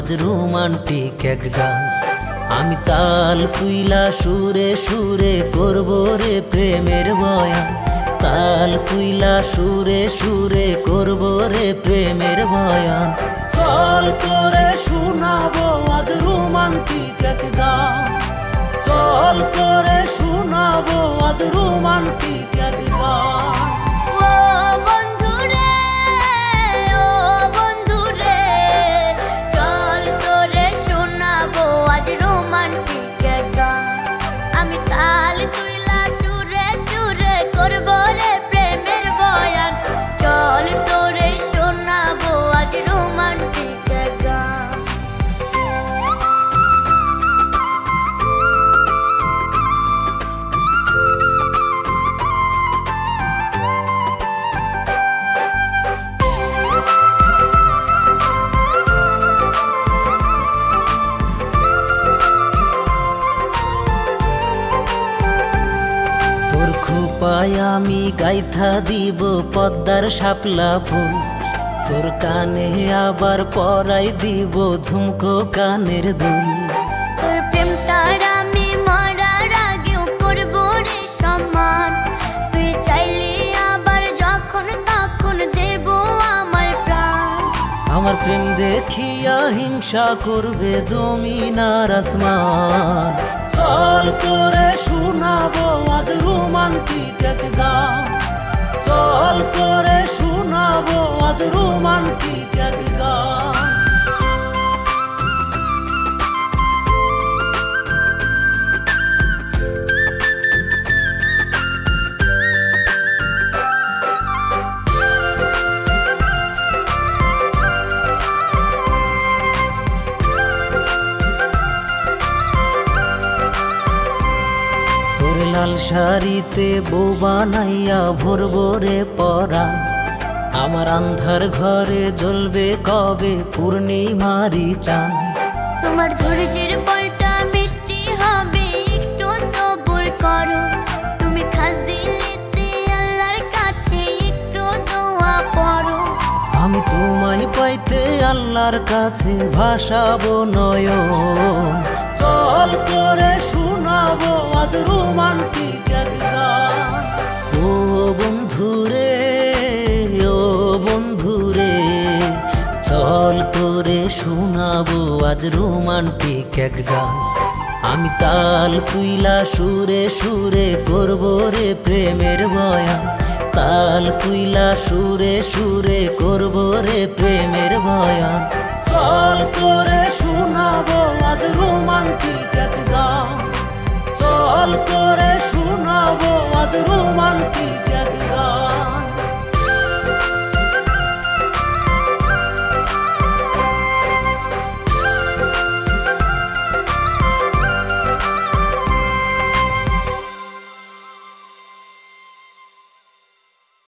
আজ রোমান্টিক এক গান। আমি তাল তুইলা সুরে সুরে করব রে প্রেমের বয়ান। তাল তুইলা সুরে সুরে করব রে প্রেমের বয়ান। চল করে শোনাবো আজ রোমান্টিক এক গান। চল করে শোনাবো আজ রোমান্টিক এক গান। খোপায় আমি গাইথা দিব পদ্মার শাপলা ফুল। তোর কানে আবার পরাই দিব ঝুমকো কানের দুল। তোর প্রেমটার আমি মরার আগেও করব রে সম্মান। তুই চাইলে আবার যখন তখন দেব আমার প্রাণ। আমার প্রেম দেখিয়া হিংসা করবে জমিন আর আসমান। চল করে শোনাবো আজ রোমান্টিক এক গান। চল করে শোনাবো আজ রোমান্টিক এক গান। লাল শাড়িতে বউ বানাইয়া ভরবো রে পরাণ। আমার আন্ধার ঘরে জ্বলবে কবে পূর্ণিমারি চাঁদ। তোমার ধৈর্যের ফলটা মিষ্টি হবে, একটু সবুর করো। তুমি খাস দিলেতে আল্লাহর কাছে একটু দোয়া পড়ো। আমি তোমায় পাইতে আল্লাহর কাছে ভাসাবো নয়ন। চল করে শোনাবো আজ রোমান্টিক এক গান। ও বন্ধুরে, ও বন্ধুরে, চল করে শোনাবো আজ রোমান্টিক এক গান। আমি তাল তুইলা সুরে সুরে করব রে প্রেমের বয়ান। তাল তুইলা সুরে সুরে করব রে প্রেমের বয়ান। চল করে শোনাবো আজ রোমান্টিক এক গান। চল করে শোনাবো আজ রোমান্টিক এক গান।